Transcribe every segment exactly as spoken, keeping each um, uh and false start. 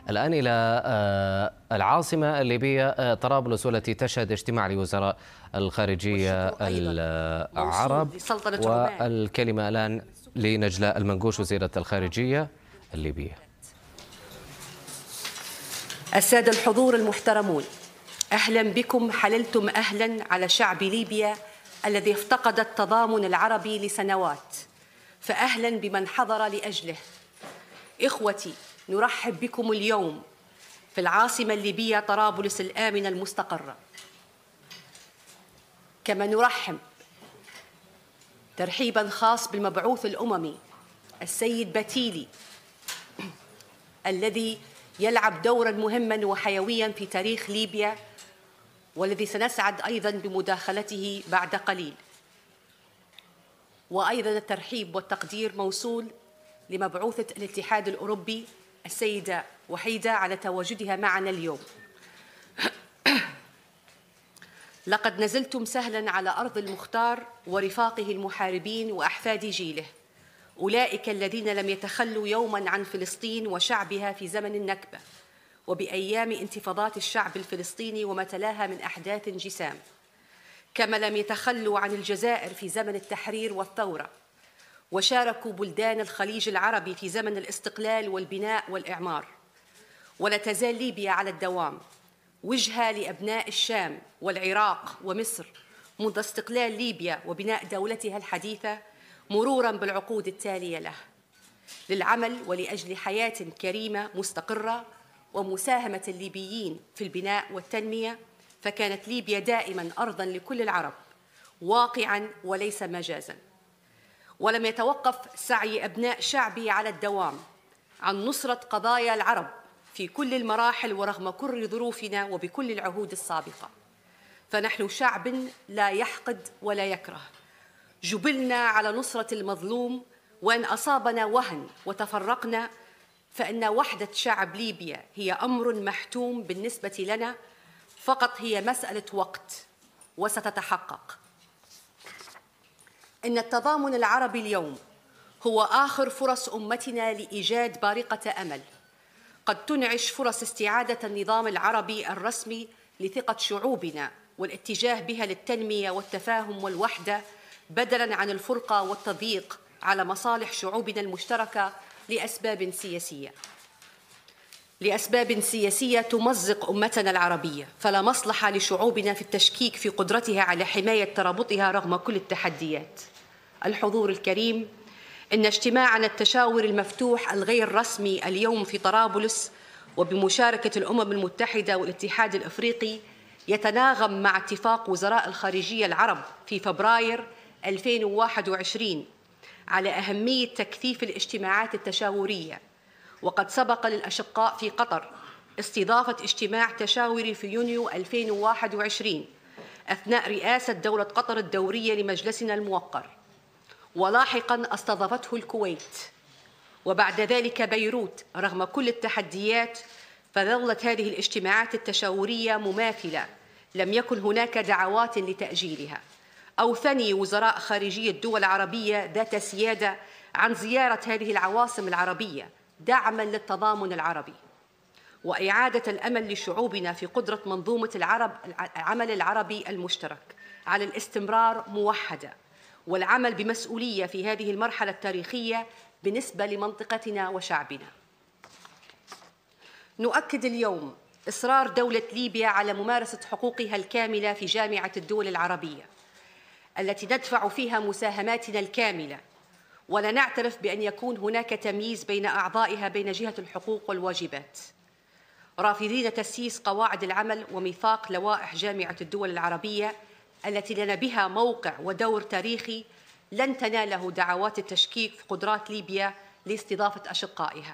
الآن إلى العاصمة الليبية طرابلس، والتي تشهد اجتماع لوزراء الخارجية العرب. والكلمة الآن لنجلاء المنقوش وزيرة الخارجية الليبية. السادة الحضور المحترمون، أهلا بكم. حللتم أهلا على شعب ليبيا الذي افتقد التضامن العربي لسنوات، فأهلا بمن حضر لأجله. إخوتي، نرحب بكم اليوم في العاصمة الليبية طرابلس الآمنة المستقرة. كما نرحب ترحيبا خاص بالمبعوث الأممي السيد باتيلي، الذي يلعب دورا مهما وحيويا في تاريخ ليبيا، والذي سنسعد أيضا بمداخلته بعد قليل. وأيضا الترحيب والتقدير موصول لمبعوثة الاتحاد الأوروبي السيدة وحيدة على تواجدها معنا اليوم. لقد نزلتم سهلا على أرض المختار ورفاقه المحاربين وأحفاد جيله، أولئك الذين لم يتخلوا يوما عن فلسطين وشعبها في زمن النكبة وبأيام انتفاضات الشعب الفلسطيني وما تلاها من أحداث جسام، كما لم يتخلوا عن الجزائر في زمن التحرير والثورة، وشاركوا بلدان الخليج العربي في زمن الاستقلال والبناء والإعمار. ولا تزال ليبيا على الدوام وجهة لأبناء الشام والعراق ومصر منذ استقلال ليبيا وبناء دولتها الحديثة، مرورا بالعقود التالية له، للعمل ولأجل حياة كريمة مستقرة ومساهمة الليبيين في البناء والتنمية. فكانت ليبيا دائما أرضا لكل العرب، واقعا وليس مجازا. ولم يتوقف سعي أبناء شعبي على الدوام عن نصرة قضايا العرب في كل المراحل ورغم كل ظروفنا وبكل العهود السابقة. فنحن شعب لا يحقد ولا يكره، جبلنا على نصرة المظلوم، وإن أصابنا وهن وتفرقنا فإن وحدة شعب ليبيا هي أمر محتوم بالنسبة لنا، فقط هي مسألة وقت وستتحقق. إن التضامن العربي اليوم هو آخر فرص أمتنا لإيجاد بارقة أمل قد تنعش فرص استعادة النظام العربي الرسمي لثقة شعوبنا والاتجاه بها للتنمية والتفاهم والوحدة، بدلاً عن الفرقة والتضييق على مصالح شعوبنا المشتركة لأسباب سياسية لأسباب سياسية تمزق أمتنا العربية. فلا مصلحة لشعوبنا في التشكيك في قدرتها على حماية ترابطها رغم كل التحديات. الحضور الكريم، إن اجتماعنا التشاور المفتوح الغير رسمي اليوم في طرابلس وبمشاركة الأمم المتحدة والاتحاد الأفريقي يتناغم مع اتفاق وزراء الخارجية العرب في فبراير ألفين وواحد وعشرين على أهمية تكثيف الاجتماعات التشاورية. وقد سبق للأشقاء في قطر استضافة اجتماع تشاوري في يونيو ألفين وواحد وعشرين أثناء رئاسة دولة قطر الدورية لمجلسنا الموقر، ولاحقاً استضافته الكويت، وبعد ذلك بيروت. رغم كل التحديات فظلت هذه الاجتماعات التشاورية مماثلة، لم يكن هناك دعوات لتأجيلها أو ثني وزراء خارجية الدول العربية ذات سيادة عن زيارة هذه العواصم العربية دعماً للتضامن العربي وإعادة الأمل لشعوبنا في قدرة منظومة العرب العمل العربي المشترك على الاستمرار موحدة والعمل بمسؤولية في هذه المرحلة التاريخية بالنسبة لمنطقتنا وشعبنا. نؤكد اليوم إصرار دولة ليبيا على ممارسة حقوقها الكاملة في جامعة الدول العربية التي ندفع فيها مساهماتنا الكاملة، ولا نعترف بأن يكون هناك تمييز بين أعضائها بين جهة الحقوق والواجبات، رافضين تسييس قواعد العمل وميثاق لوائح جامعة الدول العربية التي لنا بها موقع ودور تاريخي لن تناله دعوات التشكيك في قدرات ليبيا لاستضافة أشقائها.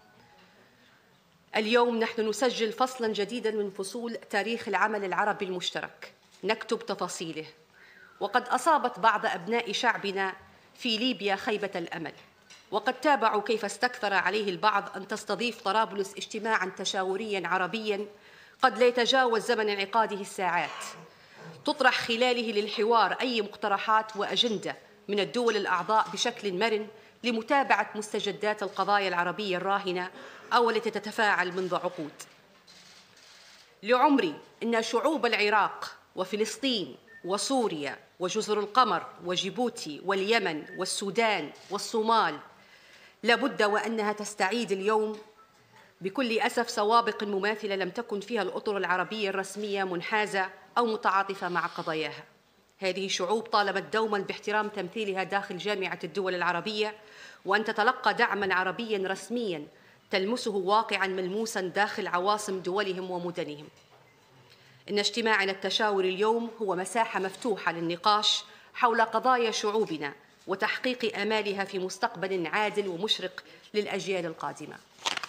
اليوم نحن نسجل فصلاً جديداً من فصول تاريخ العمل العربي المشترك، نكتب تفاصيله. وقد أصابت بعض أبناء شعبنا في ليبيا خيبة الأمل، وقد تابعوا كيف استكثر عليه البعض أن تستضيف طرابلس اجتماعاً تشاورياً عربياً قد لا يتجاوز زمن انعقاده الساعات، تطرح خلاله للحوار أي مقترحات وأجندة من الدول الأعضاء بشكل مرن لمتابعة مستجدات القضايا العربية الراهنة أو التي تتفاعل منذ عقود. لعمري إن شعوب العراق وفلسطين وسوريا وجزر القمر وجيبوتي واليمن والسودان والصومال لابد وأنها تستعيد اليوم بكل أسف سوابق مماثلة لم تكن فيها الأطر العربية الرسمية منحازة أو متعاطفة مع قضاياها. هذه شعوب طالبت دوما باحترام تمثيلها داخل جامعة الدول العربية، وأن تتلقى دعما عربيا رسميا تلمسه واقعا ملموسا داخل عواصم دولهم ومدنهم. إن اجتماعنا التشاوري اليوم هو مساحة مفتوحة للنقاش حول قضايا شعوبنا وتحقيق آمالها في مستقبل عادل ومشرق للأجيال القادمة.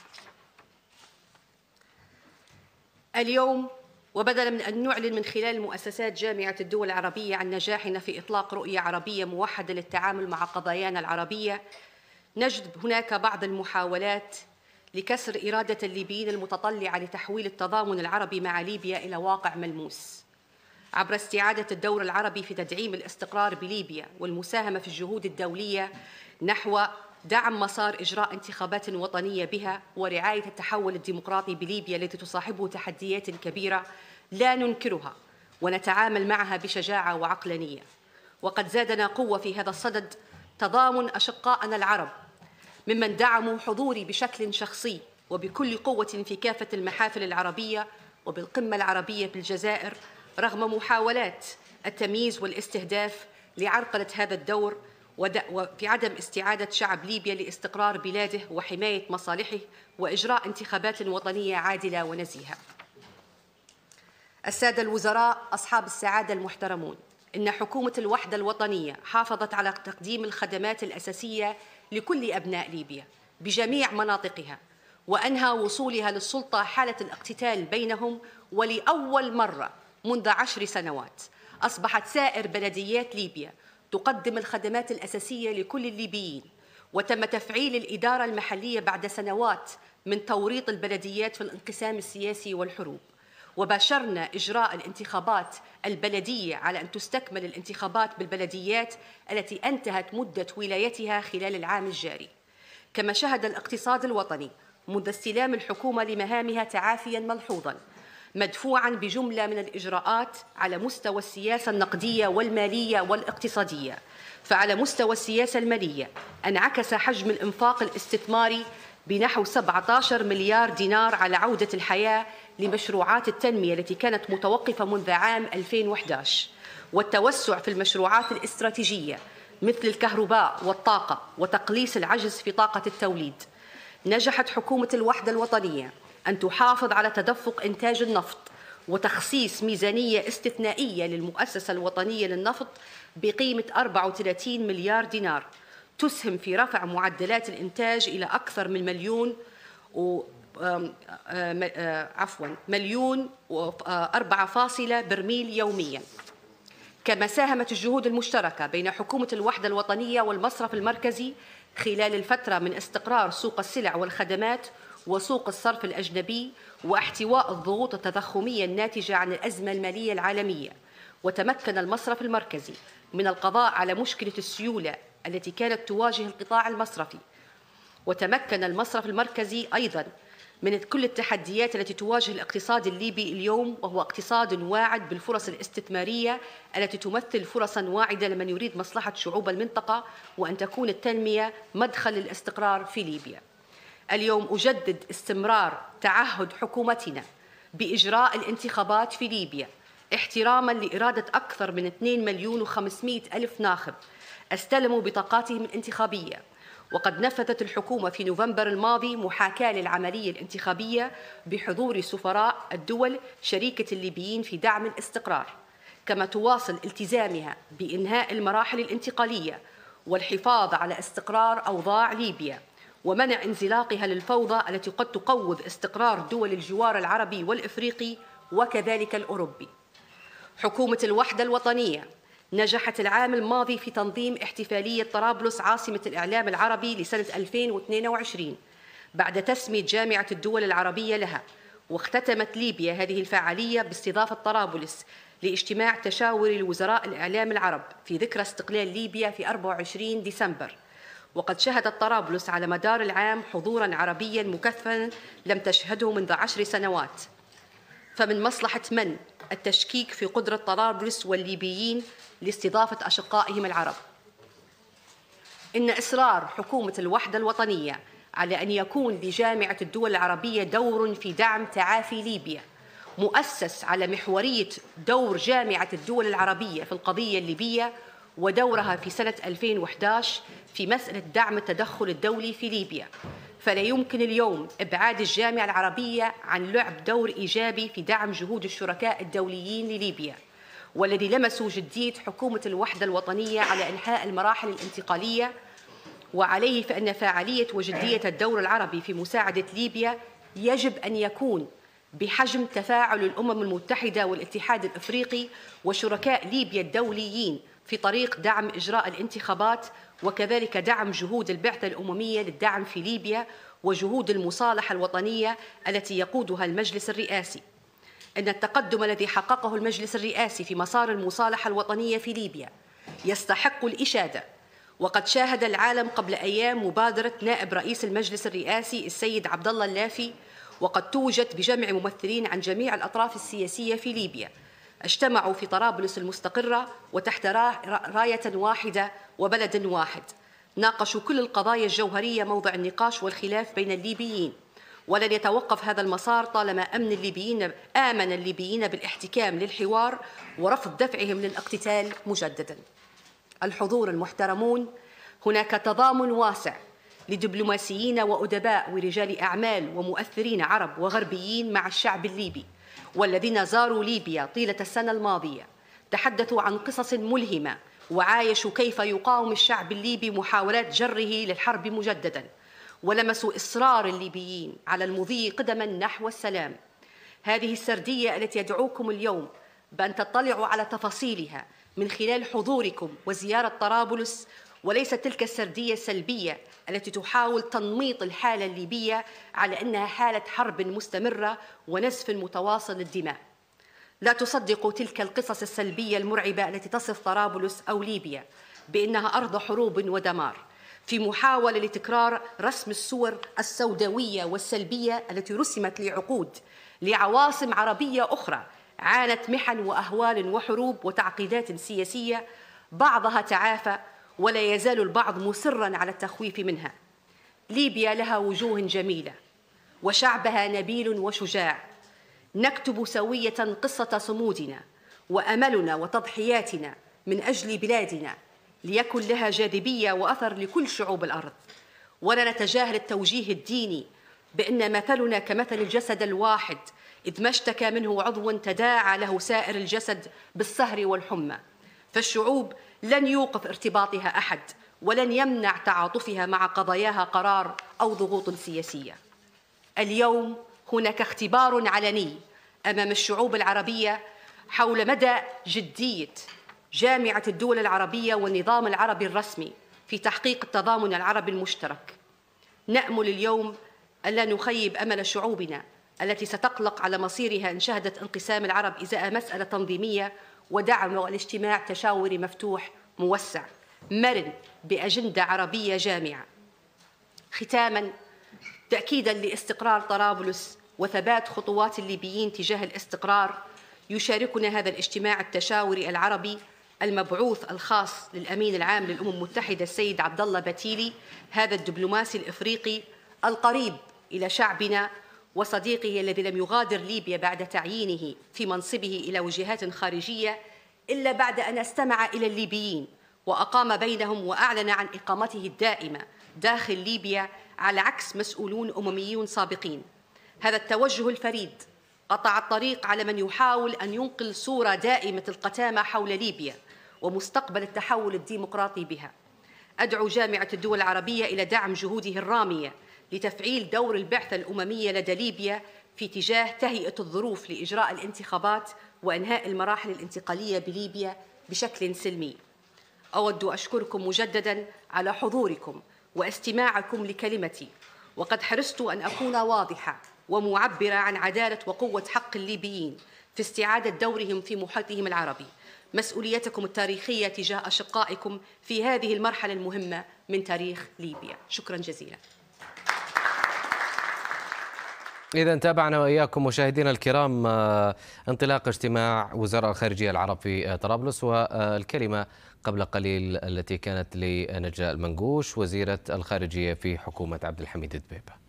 اليوم وبدلا من أن نعلن من خلال مؤسسات جامعة الدول العربية عن نجاحنا في إطلاق رؤية عربية موحدة للتعامل مع قضايانا العربية، نجد هناك بعض المحاولات لكسر إرادة الليبيين المتطلعة لتحويل التضامن العربي مع ليبيا إلى واقع ملموس عبر استعادة الدور العربي في تدعيم الاستقرار بليبيا والمساهمة في الجهود الدولية نحو دعم مسار إجراء انتخابات وطنية بها ورعاية التحول الديمقراطي بليبيا التي تصاحبه تحديات كبيرة لا ننكرها ونتعامل معها بشجاعة وعقلانية. وقد زادنا قوة في هذا الصدد تضامن أشقائنا العرب ممن دعموا حضوري بشكل شخصي وبكل قوة في كافة المحافل العربية وبالقمة العربية بالجزائر رغم محاولات التمييز والاستهداف لعرقلة هذا الدور وفي عدم استعادة شعب ليبيا لاستقرار بلاده وحماية مصالحه وإجراء انتخابات وطنية عادلة ونزيهة. السادة الوزراء أصحاب السعادة المحترمون، إن حكومة الوحدة الوطنية حافظت على تقديم الخدمات الأساسية لكل أبناء ليبيا بجميع مناطقها، وأنهى وصولها للسلطة حالة الاقتتال بينهم، ولأول مرة منذ عشر سنوات أصبحت سائر بلديات ليبيا تقدم الخدمات الأساسية لكل الليبيين، وتم تفعيل الإدارة المحلية بعد سنوات من توريط البلديات في الانقسام السياسي والحروب. وباشرنا إجراء الانتخابات البلدية على أن تستكمل الانتخابات بالبلديات التي انتهت مدة ولايتها خلال العام الجاري. كما شهد الاقتصاد الوطني منذ استلام الحكومة لمهامها تعافياً ملحوظاً مدفوعاً بجملة من الإجراءات على مستوى السياسة النقدية والمالية والاقتصادية. فعلى مستوى السياسة المالية انعكس حجم الإنفاق الاستثماري بنحو سبعة عشر مليار دينار على عودة الحياة لمشروعات التنمية التي كانت متوقفة منذ عام ألفين وإحدى عشر، والتوسع في المشروعات الاستراتيجية مثل الكهرباء والطاقة وتقليص العجز في طاقة التوليد. نجحت حكومة الوحدة الوطنية أن تحافظ على تدفق إنتاج النفط وتخصيص ميزانية استثنائية للمؤسسة الوطنية للنفط بقيمة أربعة وثلاثين مليار دينار تسهم في رفع معدلات الإنتاج إلى أكثر من مليون و عفوا مليون وأربعة فاصلة برميل يومياً. كما ساهمت الجهود المشتركة بين حكومة الوحدة الوطنية والمصرف المركزي خلال الفترة من استقرار سوق السلع والخدمات وسوق الصرف الأجنبي واحتواء الضغوط التضخمية الناتجة عن الأزمة المالية العالمية. وتمكن المصرف المركزي من القضاء على مشكلة السيولة التي كانت تواجه القطاع المصرفي. وتمكن المصرف المركزي أيضاً من كل التحديات التي تواجه الاقتصاد الليبي اليوم، وهو اقتصاد واعد بالفرص الاستثمارية التي تمثل فرصاً واعدة لمن يريد مصلحة شعوب المنطقة وأن تكون التنمية مدخل للاستقرار في ليبيا. اليوم أجدد استمرار تعهد حكومتنا بإجراء الانتخابات في ليبيا احتراماً لإرادة أكثر من اثنين مليون وخمسمائة ألف ناخب استلموا بطاقاتهم الانتخابية. وقد نفذت الحكومة في نوفمبر الماضي محاكاة للعملية الانتخابية بحضور سفراء الدول شريكة الليبيين في دعم الاستقرار. كما تواصل التزامها بإنهاء المراحل الانتقالية والحفاظ على استقرار أوضاع ليبيا ومنع انزلاقها للفوضى التي قد تقوض استقرار دول الجوار العربي والإفريقي وكذلك الأوروبي. حكومة الوحدة الوطنية نجحت العام الماضي في تنظيم احتفالية طرابلس عاصمة الإعلام العربي لسنة ألفين واثنين وعشرين بعد تسمية جامعة الدول العربية لها. واختتمت ليبيا هذه الفعالية باستضافة طرابلس لاجتماع تشاوري لوزراء الإعلام العرب في ذكرى استقلال ليبيا في أربعة وعشرين ديسمبر. وقد شهدت طرابلس على مدار العام حضوراً عربياً مكثفاً لم تشهده منذ عشر سنوات. فمن مصلحة من التشكيك في قدرة طرابلس والليبيين لاستضافة أشقائهم العرب؟ إن إصرار حكومة الوحدة الوطنية على أن يكون لجامعة الدول العربية دور في دعم تعافي ليبيا مؤسس على محورية دور جامعة الدول العربية في القضية الليبية ودورها في سنة ألفين وأحد عشر في مسألة دعم التدخل الدولي في ليبيا، فلا يمكن اليوم إبعاد الجامعة العربية عن لعب دور إيجابي في دعم جهود الشركاء الدوليين لليبيا، والذي لمسوا جدية حكومة الوحدة الوطنية على إنهاء المراحل الانتقالية. وعليه فإن فاعلية وجدية الدور العربي في مساعدة ليبيا يجب أن يكون بحجم تفاعل الأمم المتحدة والاتحاد الإفريقي وشركاء ليبيا الدوليين في طريق دعم إجراء الانتخابات، وكذلك دعم جهود البعثة الأممية للدعم في ليبيا وجهود المصالحة الوطنية التي يقودها المجلس الرئاسي. إن التقدم الذي حققه المجلس الرئاسي في مسار المصالحة الوطنية في ليبيا يستحق الإشادة، وقد شاهد العالم قبل أيام مبادرة نائب رئيس المجلس الرئاسي السيد عبد الله اللافي، وقد توجت بجمع ممثلين عن جميع الأطراف السياسية في ليبيا اجتمعوا في طرابلس المستقرة وتحت راية واحدة وبلد واحد، ناقشوا كل القضايا الجوهرية موضع النقاش والخلاف بين الليبيين، ولن يتوقف هذا المسار طالما أمن الليبيين آمن الليبيين بالاحتكام للحوار ورفض دفعهم للاقتتال مجددا. الحضور المحترمون، هناك تضامن واسع لدبلوماسيين وأدباء ورجال أعمال ومؤثرين عرب وغربيين مع الشعب الليبي، والذين زاروا ليبيا طيلة السنة الماضية تحدثوا عن قصص ملهمة وعايشوا كيف يقاوم الشعب الليبي محاولات جره للحرب مجددا، ولمسوا إصرار الليبيين على المضي قدما نحو السلام. هذه السردية التي يدعوكم اليوم بأن تطلعوا على تفاصيلها من خلال حضوركم وزيارة طرابلس، وليس تلك السردية السلبية التي تحاول تنميط الحالة الليبية على أنها حالة حرب مستمرة ونزف متواصل للدماء. لا تصدقوا تلك القصص السلبية المرعبة التي تصف طرابلس أو ليبيا بأنها أرض حروب ودمار، في محاولة لتكرار رسم الصور السوداوية والسلبية التي رسمت لعقود لعواصم عربية أخرى عانت محن وأهوال وحروب وتعقيدات سياسية، بعضها تعافى ولا يزال البعض مصراً على التخويف منها. ليبيا لها وجوه جميلة وشعبها نبيل وشجاع، نكتب سوية قصة صمودنا وأملنا وتضحياتنا من أجل بلادنا ليكن لها جاذبية وأثر لكل شعوب الأرض. ولا نتجاهل التوجيه الديني بأن مثلنا كمثل الجسد الواحد، إذ ما اشتكى منه عضو تداعى له سائر الجسد بالسهر والحمى، فالشعوب لن يوقف ارتباطها أحد ولن يمنع تعاطفها مع قضاياها قرار أو ضغوط سياسية. اليوم هناك اختبار علني أمام الشعوب العربية حول مدى جدية جامعة الدول العربية والنظام العربي الرسمي في تحقيق التضامن العربي المشترك. نأمل اليوم ألا نخيب أمل شعوبنا التي ستقلق على مصيرها إن شهدت انقسام العرب إزاء مسألة تنظيمية ودعم والاجتماع تشاوري مفتوح موسع مرن بأجندة عربية جامعة. ختاماً، تأكيداً لاستقرار طرابلس وثبات خطوات الليبيين تجاه الاستقرار، يشاركنا هذا الاجتماع التشاوري العربي المبعوث الخاص للأمين العام للأمم المتحدة السيد عبد الله باتيلي، هذا الدبلوماسي الإفريقي القريب إلى شعبنا وصديقه الذي لم يغادر ليبيا بعد تعيينه في منصبه إلى وجهات خارجية إلا بعد أن استمع إلى الليبيين وأقام بينهم وأعلن عن إقامته الدائمة داخل ليبيا على عكس مسؤولون أمميون سابقين. هذا التوجه الفريد قطع الطريق على من يحاول أن ينقل صورة دائمة القتامة حول ليبيا ومستقبل التحول الديمقراطي بها. أدعو جامعة الدول العربية إلى دعم جهوده الرامية لتفعيل دور البعثة الأممية لدى ليبيا في تجاه تهيئة الظروف لإجراء الانتخابات وإنهاء المراحل الانتقالية بليبيا بشكل سلمي. أود أشكركم مجدداً على حضوركم واستماعكم لكلمتي، وقد حرصت أن أكون واضحة ومعبرة عن عدالة وقوة حق الليبيين في استعادة دورهم في محيطهم العربي، مسؤوليتكم التاريخية تجاه أشقائكم في هذه المرحلة المهمة من تاريخ ليبيا. شكرا جزيلا. إذا تابعنا وإياكم مشاهدينا الكرام انطلاق اجتماع وزراء الخارجية العرب في طرابلس، والكلمة قبل قليل التي كانت لنجلاء المنقوش وزيرة الخارجية في حكومة عبد الحميد دبيبة.